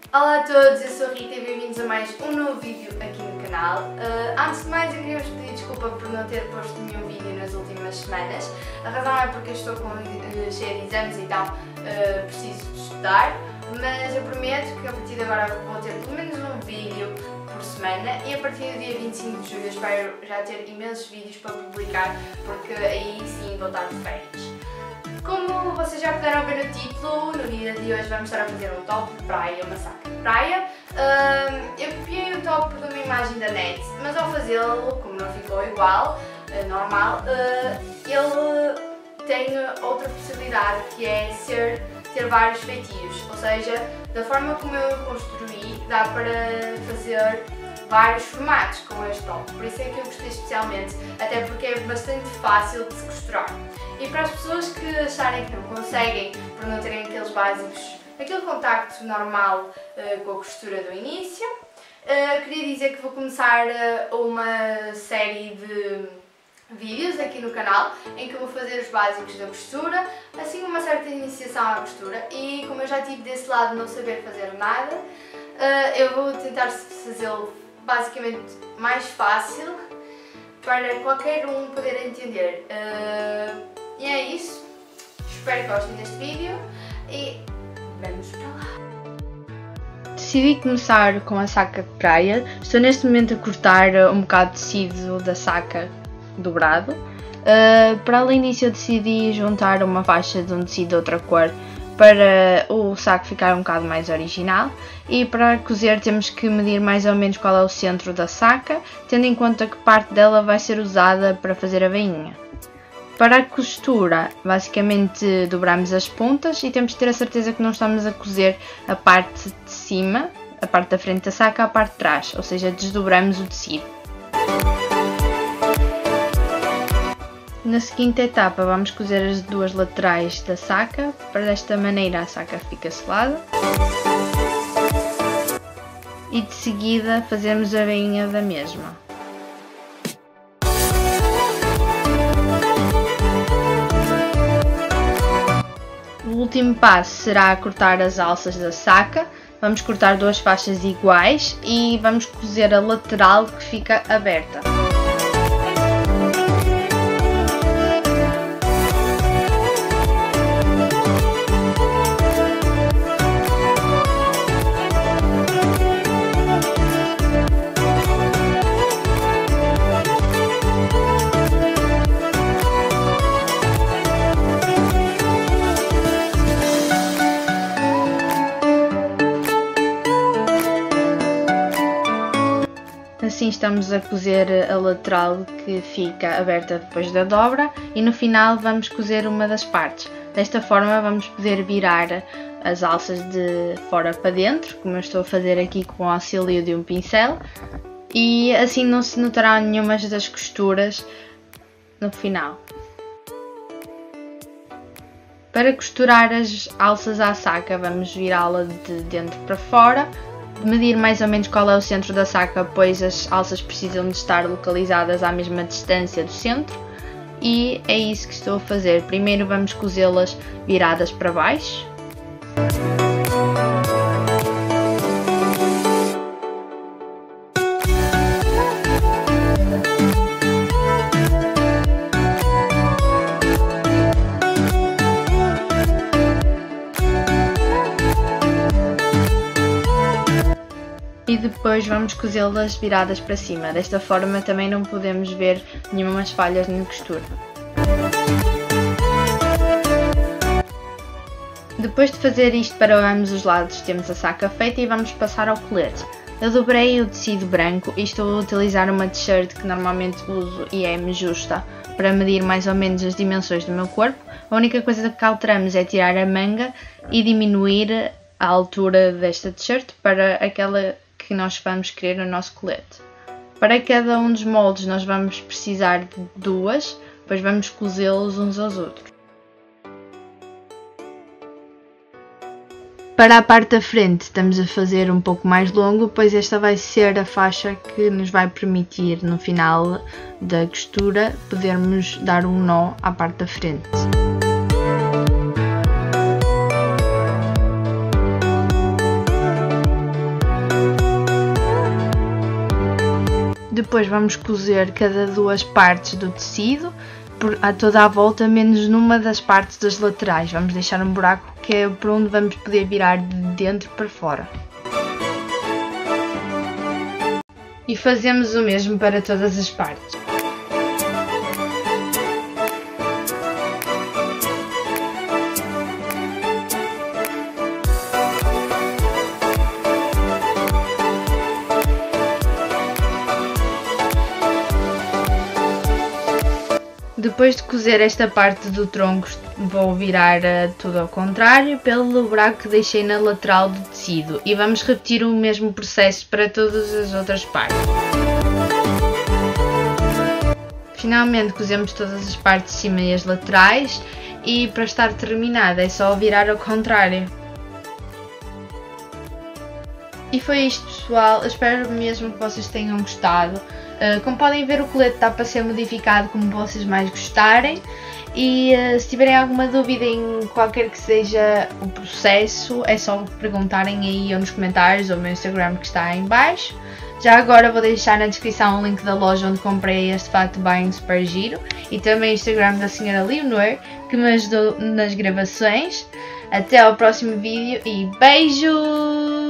Olá a todos, eu sou a Rita e bem-vindos a mais um novo vídeo aqui no canal. Antes de mais, eu queria vos pedir desculpa por não ter posto nenhum vídeo nas últimas semanas. A razão é porque eu estou cheia de exames, então preciso de estudar, mas eu prometo que a partir de agora vou ter pelo menos um vídeo por semana e a partir do dia 25 de julho eu espero já ter imensos vídeos para publicar, porque aí sim vou estar de férias. Como vocês já puderam ver no título, no vídeo de hoje vamos estar a fazer um top de praia, uma saca de praia. Eu copiei o top de uma imagem da net, mas ao fazê-lo, como não ficou igual, normal, ele tem outra possibilidade, que é ter vários feitios, ou seja, da forma como eu construí, dá para fazer vários formatos com este top, por isso é que eu gostei especialmente, até porque é bastante fácil de se costurar. E para as pessoas que acharem que não conseguem, por não terem aqueles básicos, aquele contacto normal com a costura do início, queria dizer que vou começar uma série de vídeos aqui no canal em que eu vou fazer os básicos da costura, assim uma certa iniciação à costura, e como eu já tive desse lado de não saber fazer nada, eu vou tentar fazê-lo basicamente mais fácil para qualquer um poder entender. E é isso, espero que gostem deste vídeo e vamos para lá. Decidi começar com a saca de praia. Estou neste momento a cortar um bocado de tecido da saca dobrado. Para além disso eu decidi juntar uma faixa de um tecido de outra cor para o saco ficar um bocado mais original, e para cozer temos que medir mais ou menos qual é o centro da saca, tendo em conta que parte dela vai ser usada para fazer a bainha. Para a costura, basicamente dobramos as pontas e temos de ter a certeza que não estamos a cozer a parte de cima, a parte da frente da saca, a parte de trás, ou seja, desdobramos o tecido. Na seguinte etapa vamos cozer as duas laterais da saca, para desta maneira a saca fica selada. E de seguida fazemos a bainha da mesma. O último passo será cortar as alças da saca. Vamos cortar duas faixas iguais e vamos cozer a lateral que fica aberta. Assim estamos a cozer a lateral que fica aberta depois da dobra e no final vamos cozer uma das partes. Desta forma vamos poder virar as alças de fora para dentro, como eu estou a fazer aqui com o auxílio de um pincel, e assim não se notará nenhuma das costuras no final. Para costurar as alças à saca vamos virá-la de dentro para fora, medir mais ou menos qual é o centro da saca, pois as alças precisam de estar localizadas à mesma distância do centro, e é isso que estou a fazer. Primeiro vamos cozê-las viradas para baixo. E depois vamos cozê-las viradas para cima, desta forma também não podemos ver nenhumas falhas na costura. Depois de fazer isto para ambos os lados, temos a saca feita e vamos passar ao colete. Eu dobrei o tecido branco e estou a utilizar uma t-shirt que normalmente uso e é-me justa para medir mais ou menos as dimensões do meu corpo. A única coisa que alteramos é tirar a manga e diminuir a altura desta t-shirt para aquela que nós vamos querer no nosso colete. Para cada um dos moldes nós vamos precisar de duas, depois vamos cozê-los uns aos outros. Para a parte da frente estamos a fazer um pouco mais longo, pois esta vai ser a faixa que nos vai permitir no final da costura podermos dar um nó à parte da frente. Depois vamos cozer cada duas partes do tecido, a toda a volta, menos numa das partes das laterais. Vamos deixar um buraco que é por onde vamos poder virar de dentro para fora. E fazemos o mesmo para todas as partes. Depois de cozer esta parte do tronco, vou virar tudo ao contrário pelo buraco que deixei na lateral do tecido e vamos repetir o mesmo processo para todas as outras partes. Finalmente cozemos todas as partes de cima e as laterais e para estar terminada é só virar ao contrário. E foi isto, pessoal, eu espero mesmo que vocês tenham gostado. Como podem ver, o colete está para ser modificado como vocês mais gostarem, e se tiverem alguma dúvida em qualquer que seja o processo, é só perguntarem aí ou nos comentários ou no meu Instagram que está aí em baixo. Já agora vou deixar na descrição o link da loja onde comprei este fato bem super giro e também o Instagram da Sra. Leonor, que me ajudou nas gravações. Até ao próximo vídeo e beijos!